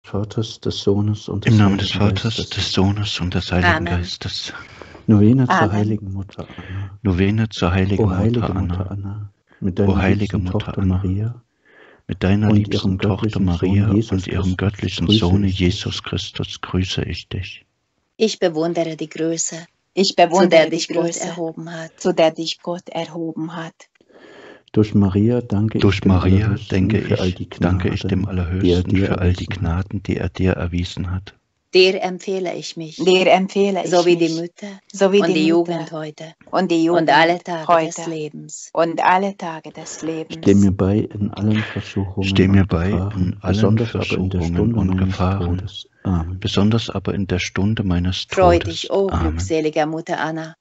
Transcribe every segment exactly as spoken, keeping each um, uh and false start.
Vaters, des Sohnes und des Im Namen des Heiligen Vaters, Geistes. des Sohnes und des Heiligen Amen. Geistes. Novene zur Amen. heiligen Mutter Anna. Novene zur heiligen O heilige Mutter Mutter Anna. Anna, mit O deiner heilige liebsten Mutter Tochter Anna. Maria Mit deiner und liebsten ihrem Tochter göttlichen Sohn Maria Jesus und ihrem Christus, göttlichen grüße Sohne ich dich. Jesus Christus grüße ich dich. Ich bewundere die Größe, Ich zu der bewundere die dich Gott Größe, erhoben hat. zu der dich Gott erhoben hat. Durch Maria danke ich Durch dem Maria, Allerhöchsten denke für all ich, die danke ich dem Gnaden, die er Allerhöchsten dir für all die erwiesen hat. Gnaden, die er dir erwiesen hat. Dir empfehle ich mich, Dir empfehle ich so wie die mich, Mütter so wie und die die Mutter Jugend heute und die und Jugend alle Tage des heute Lebens. und alle Tage des Steh Lebens. mir bei in allen Versuchungen Steh mir und bei in Gefahren, allen besonders aber in der Versuchungen Stunde und meines Gefahren, Todes. Amen. besonders aber in der Stunde meines Freu Todes. dich, o Amen. glückseliger Mutter Anna,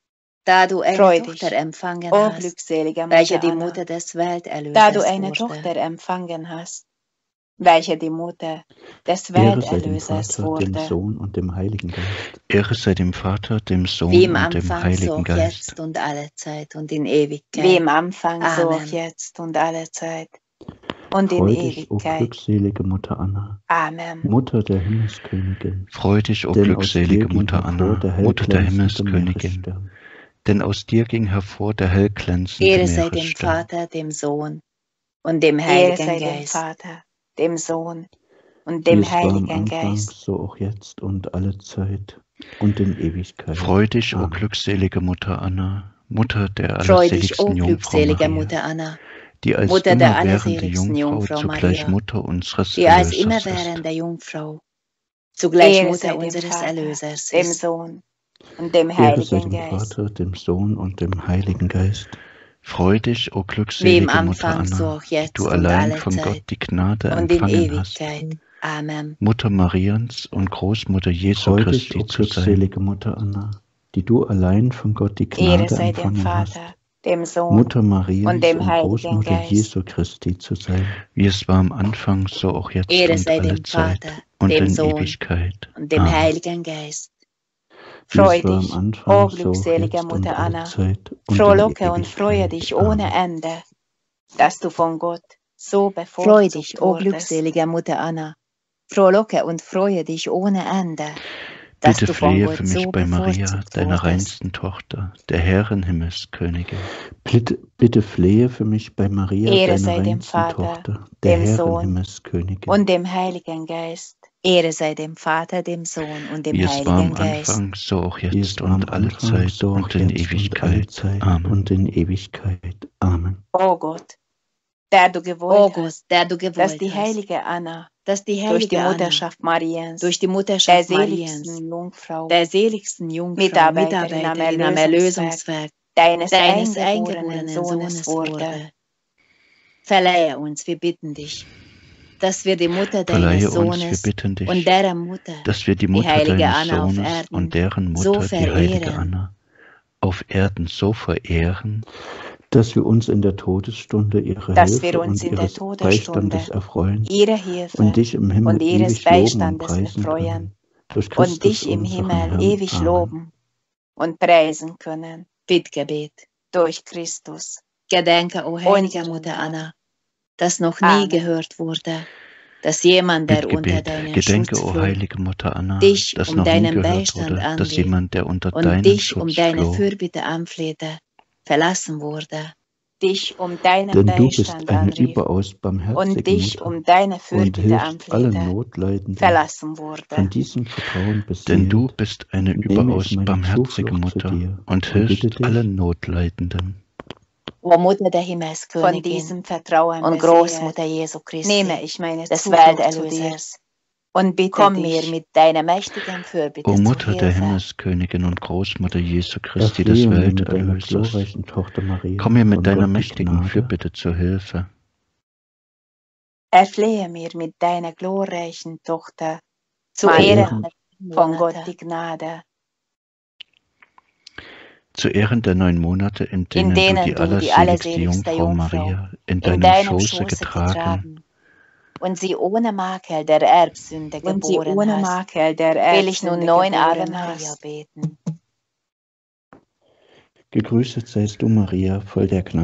da du eine Freu Tochter dich, empfangen o hast, glückseliger welche Mutter die Anna, Mutter des da du Welterlösers eine wurde. Tochter empfangen hast, welche die Mutter des Ehre sei dem Welterlösers Vater, dem wurde. Sohn und dem Heiligen Geist. Ehre sei dem Vater, dem Wie Sohn im und dem Anfang, so Heiligen auch Geist. jetzt und alle Zeit und in Wie Ewigkeit. im Anfang, so auch Amen. jetzt und alle Zeit und in Freu dich, o Ewigkeit. glückselige Mutter Anna, Amen. Mutter der Himmelskönigin, Freu dich, o denn aus dir glückselige ging Mutter hervor Anna, der Mutter der hellglänzende Himmelskönigin. Meeresstern. Denn aus dir ging hervor der hellglänzende Ehre sei dem Meeresstern. Vater, dem Sohn und dem Ehre Heiligen sei dem Geist. Vater, dem Sohn und Wie dem es war am Heiligen Anfang, Geist. so auch jetzt und alle Zeit und in Ewigkeit. Freu dich, o Amen. glückselige Mutter Anna, Mutter der Freu dich, o allerseligsten Jungfrau glückselige Maria, Mutter Anna, die als Mutter der immerwährende allerseligsten Jungfrau Jungfrau zugleich Maria, Mutter unseres die als Erlösers ist. immerwährende Jungfrau zugleich Ehre Mutter sei dem unseres Vater, Erlösers dem ist. Sohn und dem Ehre sei Heiligen dem Geist. Vater, dem Sohn und dem Heiligen Geist. Freu dich, o Wie im glückselige Mutter Anfang, so Anna, auch die jetzt du und allein alle von Gott Zeit die Gnade und in empfangen hast, Ewigkeit. Amen. Mutter Mariens und Großmutter Jesu Freu dich, Christi o zu sein. glückselige Mutter Anna, die du allein von Gott die Ehre Gnade sei dem empfangen hast, Vater, dem Sohn Mutter und Mariens dem und Heiligen Großmutter Geist. Jesu Christi zu sein. Wie es war am Anfang, so auch jetzt Ehre und sei alle dem Zeit Vater, und dem in Sohn Ewigkeit. und dem Amen. Heiligen Geist. Wie Freu es war am dich, o Anfang, so auch glückselige jetzt und Mutter alle Anna, Zeit und in frohlocke und freue Ewigkeit. dich ohne Amen. Ende, dass du von Gott so Freu bevorzugt dich, o wurdest. glückselige Mutter Anna, frohlocke und freue dich ohne Ende, dass Bitte du von flehe Gott für mich so bei Maria, bevorzugt deiner wurdest. reinsten Tochter, der Herrin Himmelskönigin. Bitte, bitte flehe für mich bei Maria, Ehre deiner sei dem reinsten Vater, Tochter, der dem Herrin Sohn Himmelskönigin. und dem Heiligen Geist. Ehre sei dem Vater, dem Sohn und dem Wie es war am Heiligen Geist. Anfang, so auch Wie es jetzt war am und alle Anfang, Zeit so auch und in jetzt und alle Ewigkeit. Zeit Amen. und in Ewigkeit. Amen. O Gott, der du O gewollt Gott, hast, der du dass gewollt die hast, heilige Anna dass die durch die heilige Anna Mutterschaft Mariens, durch die der Mutterschaft Mariens, seligsten Jungfrau, der seligsten Jungfrau, Mitarbeiterin am Mitarbeiterin am Erlösungswerk Erlösungswerk deines deines eingeborenen eingeborenen Sohnes Sohnes wurde. wurde. Verleihe uns, wir bitten dich, dass wir die Mutter deines Verleihe uns, wir Sohnes bitten und dich, deren Mutter, dass wir die die Mutter heilige deines Anna auf Sohnes Erden, und deren so Mutter, die heilige verehren, Anna, auf Erden so verehren, Dass wir uns in der Todesstunde ihrer Dass wir Hilfe uns und in der ihres Todesstunde Beistandes erfreuen ihrer Hilfe und dich im Himmel und ihres ewig loben und Beistandes preisen erfreuen können. Durch und Christus dich im unseren Himmel Herrn. ewig Amen. loben und preisen können. Bittgebet. Durch Christus, Gedenke, o heilige unseren Mutter Herrn. Anna, dass noch nie Amen. gehört wurde, dass jemand, der unter Bittgebet. deinen Gedenke, Schutz o floh, heilige Mutter Anna, dich dass um noch nie deinen gehört Beistand wurde, dass anrief jemand, der unter und deinen dich um Schutz deine floh, Fürbitte anflehte, verlassen wurde. dich um deinen Denn du bist Beistand eine anrief überaus und barmherzige dich Mutter um deine und Fürbitte hilfst allen anflehte, Notleidenden. verlassen Von wurde. diesem Vertrauen denn du beseelt, bist eine nehme überaus ich meine barmherzige Zuflucht zu Mutter dir und und bitte hilfst dich, allen Notleidenden. O Mutter der Von Himmelskönigin diesem Vertrauen und beseelt, Großmutter Jesu nehme Christi, ich meine des Zuflucht zu dir Welterlösers, und bitte komm mir dich, mit deiner mächtigen Fürbitte O zu Mutter der Hilfe. Himmelskönigin und Großmutter Jesu Christi, des erflehe mir mit deiner Welterlösers, glorreichen Tochter Maria komm mir mit von deiner Gott die mächtigen Gnade, Fürbitte zur Hilfe. erflehe mir mit deiner glorreichen Tochter Zu Maria Ehren der von Gott Monate, die Gnade, Zu Ehren der neun Monate, in denen, in du denen die du die allerseligste allerseligste Jungfrau Jungfrau Maria in in deinem deinem Schoße Schoße getragen getragen und sie ohne Makel der Erbsünde und sie geboren ohne hast, Makel der will ich nun Erbsünde neun Ave geboren Maria hast. beten. Gegrüßet seist du, Maria, voll der Gnade.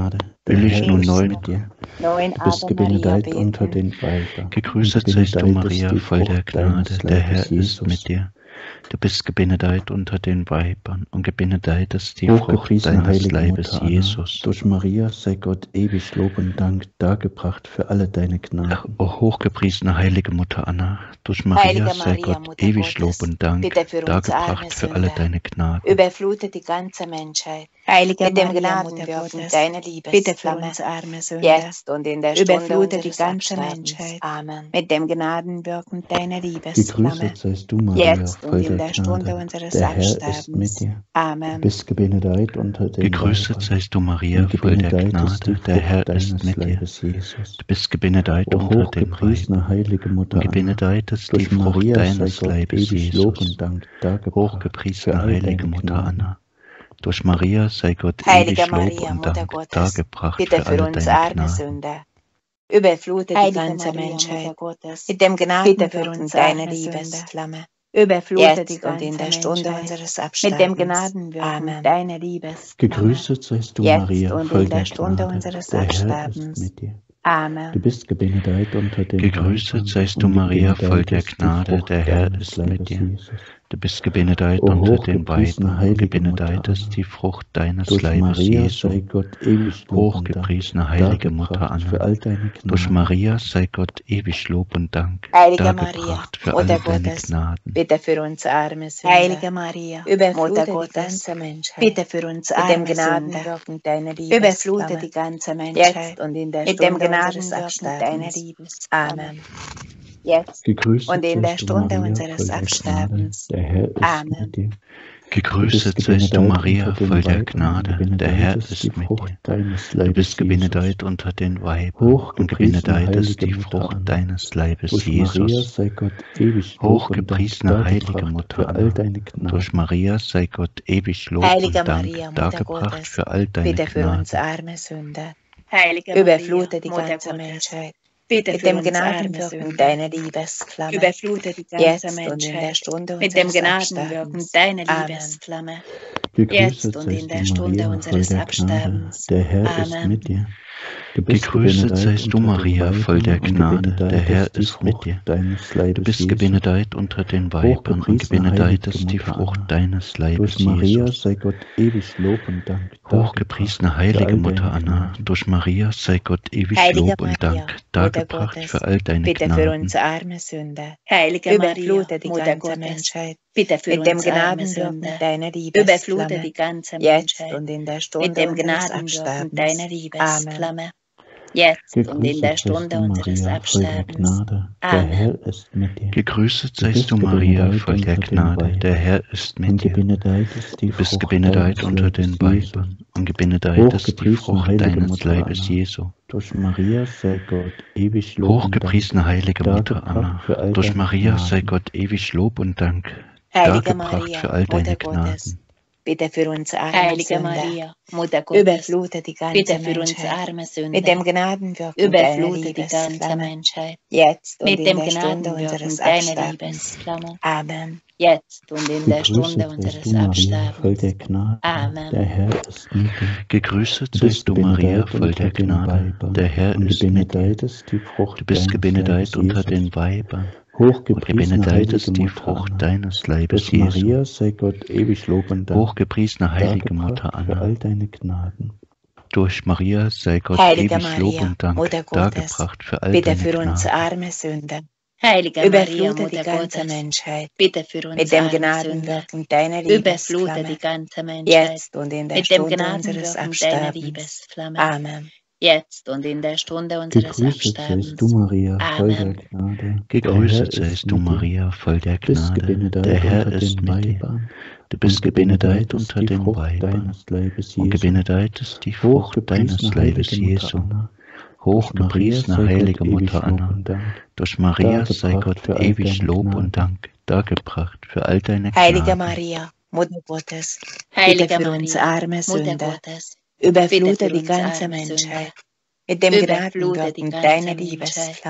will Der ich Herr nun ist neu. mit dir. Neuen Du bist Ave Maria gebenedeit unter beten. den Weibern. Gegrüßet und seist du, gebenedeit ist Maria, die voll der Frucht Gnade, deines der Herr Leibes, ist Jesus. mit dir. Du bist gebenedeit unter den Weibern, und gebenedeit ist die Frucht Hochgepriesene deines heilige Leibes, Mutter Anna, Jesus. durch Maria sei Gott ewig Lob und Dank dargebracht für alle deine Gnaden. O hochgepriesene heilige Mutter Anna, durch Maria Heilige sei Maria, Gott Mutter ewig Lob Gottes, und Dank bitte für uns arme dargebracht für alle Sünder. deine Gnaden. Überflute die ganze Menschheit Heilige mit dem Maria, Mutter Gnadenwirken Gottes, deiner bitte für Liebesflamme. uns arme Sünder. Jetzt und in der Stunde Überflute die unseres ganze Absterbens. Menschheit Amen. mit dem Gnadenwirken deiner Liebesflamme. Gegrüßet seist du, Maria, Jetzt und voll in der der Stunde Gnade. unseres Der Herr ist Absterbens. mit dir. Du Amen. bist gebenedeit unter den Gegrüßet Weibern. seist du, Maria, und voll der gebenedeit ist die Gnade, der Frucht Herr deines ist mit dir. Leibes, Jesus. Du bist gebenedeit O unter den hochgepriesene Weibern, heilige Mutter und Anna, gebenedeit ist die durch Frucht Maria sei deines Gott Leibes, ewig Lob Jesus. und Dank dargebracht für Hochgepriesene all heilige deine Mutter Gnaden. Anna, durch Maria sei Gott Heilige ewig Lob Maria, und Mutter Dank Gottes, dargebracht bitte für für alle uns deine arme Gnaden. Sünder. Überflute die Heilige ganze Maria, Menschheit Mutter Gottes, mit dem bitte für Gnadenwirken uns deiner arme Sünder. Liebesflamme. Überflute die Jetzt und in ganze der Stunde Menschheit unseres mit dem Absterbens. Gnadenwirken Amen. deiner Liebesflamme. Gegrüßet seist du, Jetzt Maria, und voll in der der Stunde Gnade. unseres Der Herr ist Absterbens. mit dir. Amen. Du bist gebenedeit unter den Gegrüßet Weibern, seist du, und Maria, voll gebenedeit der ist die Gnade, Frucht der Herr deines ist mit Leibes, dir. Jesus. Du bist gebenedeit O unter den hochgepriesene Weibern, und heilige gebenedeit Mutter ist Anna, die Frucht deines durch Leibes, Maria Jesu. sei Gott ewig Lob und Dank Hochgepriesene heilige Mutter dargebracht für Anna, all deine durch Gnaden. Maria sei Gott ewig Lob und Dank Heilige Maria, dargebracht für Mutter alle deine Gottes, Gnaden. bitte für uns arme Sünder. Heilige Maria, Mutter Überflute die Gottes, ganze Menschheit bitte für uns mit dem arme Sünder. Gnadenwirken deiner Überflute Liebesflamme. die ganze Jetzt Menschheit und in der mit dem Stunde unseres Gnadenwirken deiner Absterbens. Liebesflamme. Amen. Jetzt Gegrüßet und in der seist du, Stunde Maria, unseres voll der Gnade. Absterbens. Der Herr ist Amen. mit dir. Gegrüßet Du bist seist du, gebenedeit Maria, unter den voll der Weibern, und Gnade, der gebenedeit Herr ist die ist mit Frucht dir. deines Du Leibes, bist Jesus. gebenedeit unter den Weibern, und Hochgepriesene gebenedeit ist heilige die Mutter Frucht Anna, deines Leibes, durch Maria Jesus. sei Gott ewig Lob und Dank Hochgepriesene heilige dargebracht Mutter für all Anna, deine durch Gnaden. Maria sei Gott ewig Lob Heilige und Dank Maria, Mutter dargebracht Gottes, für all deine bitte für uns Gnaden. arme Sünder. Heilige Maria, Überflute die Mutter ganze Gottes, Menschheit bitte mit für dem uns arme Gnadenwirken Sünder. deiner Liebesflamme. Überflute die ganze Jetzt und in der Menschheit Stunde mit dem unseres Gnadenwirken Absterbens. deiner Amen. Liebesflamme. Gegrüßet Jetzt und in seist der du, Stunde Maria, voll unseres der Gnade. Absterbens. Der Herr ist Amen. mit dir. Du bist Gegrüßet gebenedeit seist du, unter den Maria, voll der Weibern, und Gnade, der gebenedeit Herr ist die ist mit Frucht dir. deines Du Leibes, bist Jesus. gebenedeit unter den Weibern, und Hochgepriesene gebenedeit heilige ist die Mutter Frucht Anna, deines Leibes, durch Maria Jesus. sei Gott ewig Lob und Dank Hochgepriesene dargebracht für heilige all Mutter deine Anna, Gnaden. durch Maria sei Gott ewig Heilige Lob und Maria, Dank Mutter dargebracht Gottes, für all deine bitte für Gnaden. uns arme Sünder. Heilige Maria, Überflute die Mutter ganze Gottes, Menschheit bitte für mit dem uns arme Gnadenwirken Sünder. deiner Überflute Liebesflamme. die ganze Jetzt Menschheit und in der mit Stunde dem unseres Gnadenwirken deiner Absterbens. Amen. Liebesflamme. Jetzt und in der Gegrüßet seist Stunde du, unseres Maria, voll der Absterbens. Gnade. Der Amen. Herr ist mit dir. Gegrüßet Du seist bist du, Maria, gebenedeit voll der unter den Gnade, der Weibern, Herr ist und mit dir. gebenedeit ist die Du bist Frucht gebenedeit deines unter den Leibes, Jesus. Weibern, und gebenedeit ist die Hochgepriesene Frucht heilige deines Mutter Leibes, Anna, Jesu. durch Maria sei Gott ewig Lob und Dank Hochgepriesene heilige Mutter dargebracht Anna, für all durch deine Maria sei Gnaden. Gott ewig Lob und Dank Heilige dargebracht Maria, für all deine Mutter Gottes, Gnaden. bitte für uns arme Heilige Sünder. Maria, Mutter Gottes, Überflute die ganze bitte für uns Menschheit arme mit Sünder. dem Gnadenwirken deiner Überflute die ganze Liebesflamme. Menschheit Jetzt und mit in dem der Stunde Gnadenwirken unseres deiner Absterbens. Liebesflamme. Amen. Jetzt und in der Stunde Gegrüßet seist unseres du, Maria, voll der Absterbens. Gnade. Amen. Der Herr ist mit dir. Gegrüßet Du bist seist du, Maria, gebenedeit voll unter der den Gnade, Weibern, der Herr und ist mit dir. gebenedeit ist die Frucht Du bist deines gebenedeit Leibes, unter Jesus. den Weibern, und Hochgepriesene gebenedeit heilige ist die Mutter Frucht Anna, deines Leibes, durch Jesu. Maria sei Gott ewig Lob und Dank Hochgepriesene heilige Mutter dargebracht für Anna, all deine Gnaden. durch Maria sei Gott Heilige ewig Lob Maria, und Dank Mutter Gottes, dargebracht für all bitte deine für uns Gnaden. arme Sünder. Heilige Maria, Überflute die Mutter ganze Gottes, Menschheit bitte für uns mit dem arme Sünder. Gnadenwirken deiner Überflute die Liebesflamme. ganze Menschheit Jetzt und in der mit dem Stunde unseres Gnadenwirken deiner Absterbens. Liebesflamme. Amen. Jetzt und in der Stunde unseres Gegrüßet seist Absterbens. du, Maria, voll der Amen. Gnade. Der Herr Gegrüßet ist seist du, mit dir. Maria, voll der Du bist Gnade, gebenedeit der Herr unter ist den mit dir. Weibern, Du bist und gebenedeit gebenedeit ist unter die den Frucht Weibern, deines Leibes, und Jesu. gebenedeit ist die Frucht deines Hochgepriesene Leibes, heilige Mutter Jesu. Anna, Hochgepriesene heilige Mutter Anna, durch Maria sei Gott ewig Lob und Dank dargebracht für all deine Heilige Gnaden. Maria, Mutter Gottes, Heilige bitte für uns Maria, arme Mutter Sünder. Gottes, Überflute bitte für die uns ganze arme Sünder. Menschheit mit dem Überflute die Gnadenwirken ganze deiner Menschheit Liebesflamme.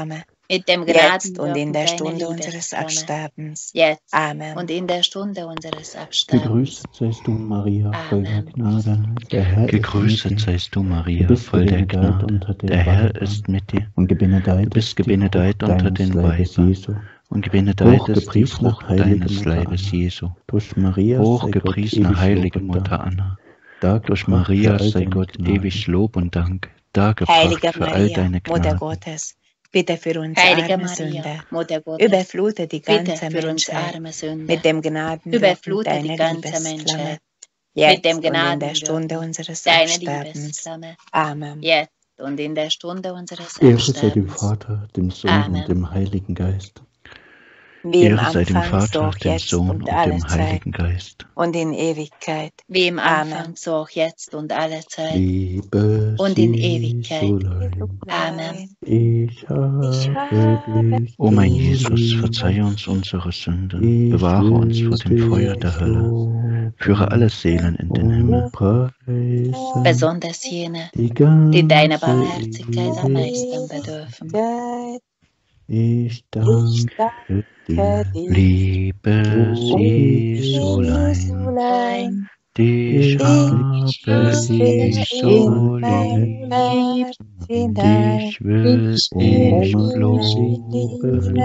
mit dem jetzt und in Gnadenwirken der deiner Stunde unseres Liebesflamme, Absterbens. jetzt Amen. und in der Stunde unseres Absterbens. Gegrüßet seist du, Maria, voll der Amen. Gnade. Der Herr ist mit Gegrüßet dir. seist du, Du Maria, bist voll der gebenedeit Gnade. unter den Der Herr Weibern. ist mit dir. Und gebenedeit Du bist ist die gebenedeit Frucht unter deines den Leibes, Weibern. Jesu. Und gebenedeit ist die Hochgepriesene Frucht heilige deines Mutter Leibes, Anna. Jesu. Durch Maria sei Gott Hochgepriesene ewig heilige Lob und Mutter Dank. Anna. Dargebracht Durch für Maria all sei deine Gott Gnaden. ewig Lob und Dank. Dargebracht Heilige für all Maria, deine Mutter Gnaden. Gottes, bitte für uns Heilige arme Maria, Sünder. Mutter Gottes, Überflute die bitte ganze für uns Menschheit arme Sünder. mit dem Gnadenwirken Überflute die deiner ganze Liebesflamme. Menschheit mit Jetzt dem und in der Gnadenwirken Stunde unseres deiner Absterbens. Liebesflamme. Amen. Jetzt und in der Stunde unseres Ehre sei dem Absterbens. Vater, dem Sohn Amen. und dem Heiligen Geist. Wie im Ehre sei dem Anfang, so Vater, auch dem jetzt Sohn und und alle dem Zeit Heiligen Geist. und in Ewigkeit. Wie im Amen. Anfang, so auch jetzt und alle Zeit Liebes und in Ewigkeit. Jesulein, Amen. ich habe dich O mein so Jesus, lieb. verzeihe uns unsere Sünden, Ich bewahre uns vor will dem Feuer dich der Hölle, loben führe alle Seelen in den und Himmel. preisen Besonders jene, die die deiner ganze Barmherzigkeit am meisten Ewigkeit. bedürfen. Ich danke dir, Liebes o Jesulein, Jesulein, dich ich habe liebe ich so in lieb, lieb, dich will ich um loben,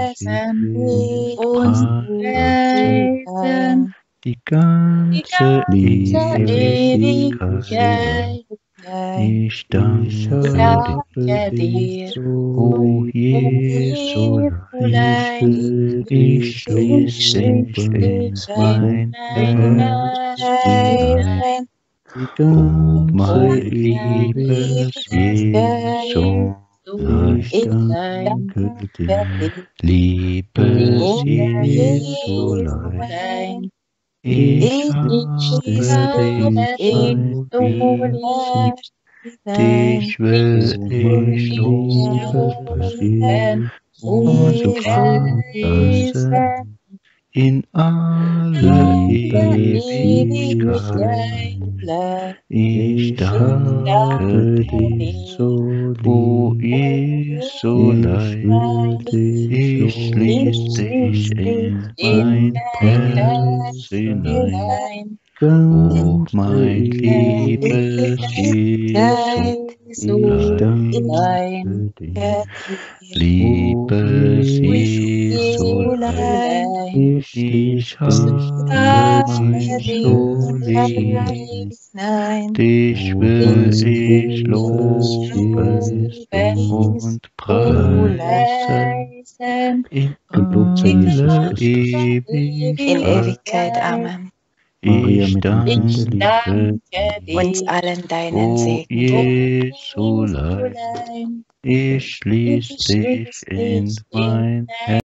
und preisen die ganze Ewigkeit. Ich danke dir, o Jesulein, ich schließ dich in mein Herz hinein. O mein liebes Jesulein, ich danke dir, liebes Jesulein, ich habe dich so lieb, dich will ich loben und preisen in alle Ewigkeit. Ich danke dir, o Jesulein, ich schließ dich in mein Herz hinein. O mein liebes Jesulein, liebes Jesulein, ich habe dich so lieb, dich will ich loben und preisen in alle Ewigkeit. In Ewigkeit. Amen. Ich danke Uns allen deinen o Segen. Jesulein, ich schließ dich in mein Herz.